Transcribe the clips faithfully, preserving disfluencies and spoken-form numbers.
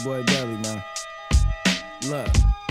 your boy Delli, man. Look.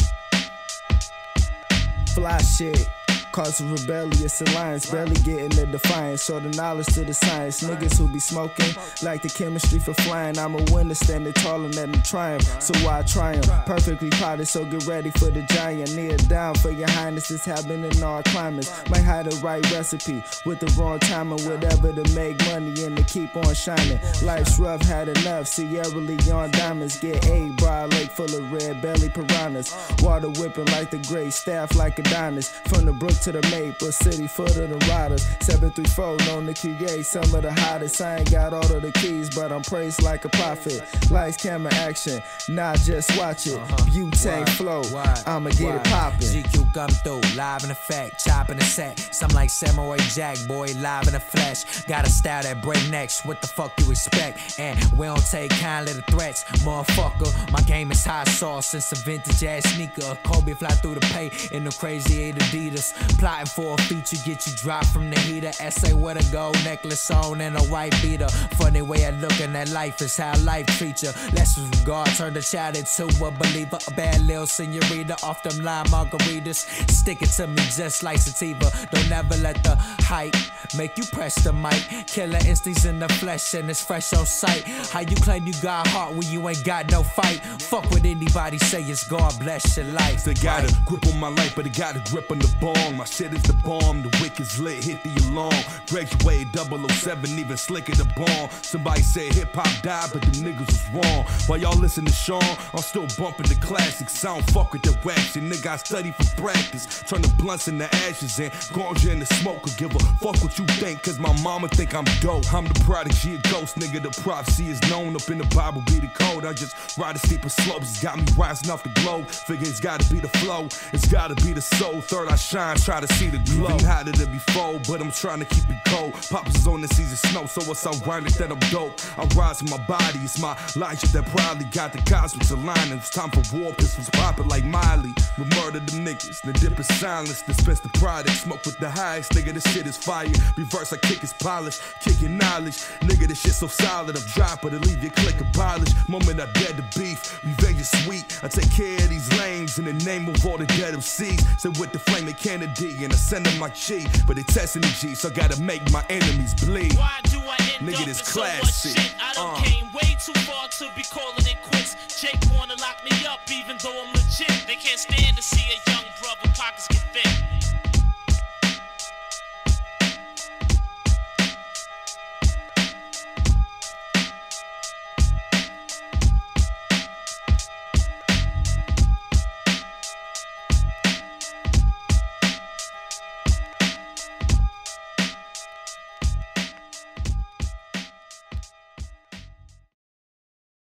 Fly shit. Cause a rebellious alliance, barely getting the defiance. Show the knowledge to the science. Niggas who be smoking like the chemistry for flying. I'm a winner standing tall and letting triumph. So why triumph? Perfectly potted, so get ready for the giant. Kneel down for your highness, this happening in all climates. Might hide the right recipe with the wrong time and whatever to make money and to keep on shining. Life's rough, had enough. Sierra Leone diamonds get eight. Broad lake full of red belly piranhas. Water whipping like the great, staff like Adonis. From the brook to the Maple City, full of the riders. seven three four, known to create some of the hottest. I ain't got all of the keys, but I'm praised like a prophet. Lights, camera, action, not just watch it. Uh-huh. Butane flow, why? I'ma get why? It poppin'. G Q come through, live in effect, chopping the set. Some like Samurai Jack, boy, live in the flesh. Got a style that break necks, what the fuck you expect? And we don't take kindly to threats, motherfucker. My game is hot sauce since a vintage ass sneaker. Kobe fly through the pay in the crazy eight Adidas. Plotting for a feature, get you dropped from the heater. S A with a gold necklace on and a white beater. Funny way of looking at life is how life treats you. Less regard, turn the child into a believer. A bad little senorita off them lime margaritas. Stick it to me just like sativa. Don't ever let the hype make you press the mic. Killer instincts in the flesh and it's fresh on sight. How you claim you got heart when you ain't got no fight? Fuck what anybody say, it's God bless your life. They got a grip on my life, but they got a grip on the bong. My shit is the bomb, the wick is lit, hit the alarm. Graduated double oh seven, even slicker the bomb. Somebody said hip-hop died, but them niggas was wrong. While y'all listen to Sean, I'm still bumping the classics. I don't fuck with the wax, and nigga I study for practice. Turn the blunts into ashes and ganja in the smoke. Could give a fuck what you think, cause my mama think I'm dope. I'm the prodigy of ghost, nigga, the prophecy is known. Up in the Bible be the code, I just ride the steeper slopes. It's got me rising off the globe. Figure it's gotta be the flow, it's gotta be the soul. Third I shine, try to see the glow. Been hotter than before, but I'm trying to keep it cold. Pops is on the season snow, so it's ironic that I'm dope. I rise in my body, it's my logic that probably got the cosmics aligning. It's time for war, pistols popping like Miley. We murder them niggas, the dip is silence. Dispense the product, smoke with the highest. Nigga, this shit is fire. Reverse, I kick is polished, kicking knowledge. Nigga, this shit so solid, I'm dropping to leave your click of polish. Moment I dead the beef, revenge is sweet. I take care of these lames in the name of all the dead M Cs. So with the flaming Kennedy and I send them like G, but they testing the G, so I gotta make my enemies bleed. Why do I end Nigga, up this in so much classic. shit? I done Uh. came way too far to be calling it quits. Jake wanna lock me up even though I'm legit. They can't stand to see a young brother pockets get thick.